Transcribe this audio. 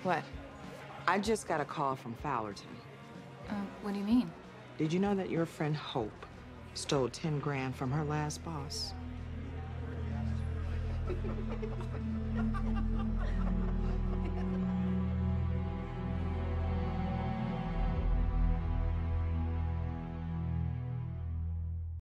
What? I just got a call from Fowlerton. What do you mean? Did you know that your friend Hope stole 10 grand from her last boss?